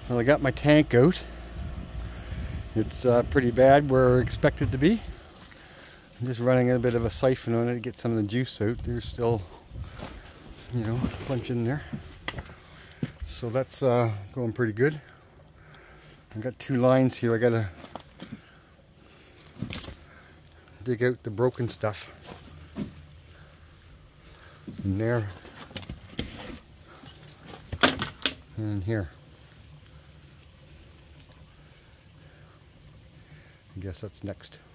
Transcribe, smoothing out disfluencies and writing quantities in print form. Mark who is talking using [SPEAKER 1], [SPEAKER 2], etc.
[SPEAKER 1] Well, I got my tank out. It's pretty bad where I expect it to be. I'm just running a bit of a siphon on it to get some of the juice out. There's still, a bunch in there. So that's going pretty good. I've got 2 lines here. I gotta dig out the broken stuff in there and here. I guess that's next.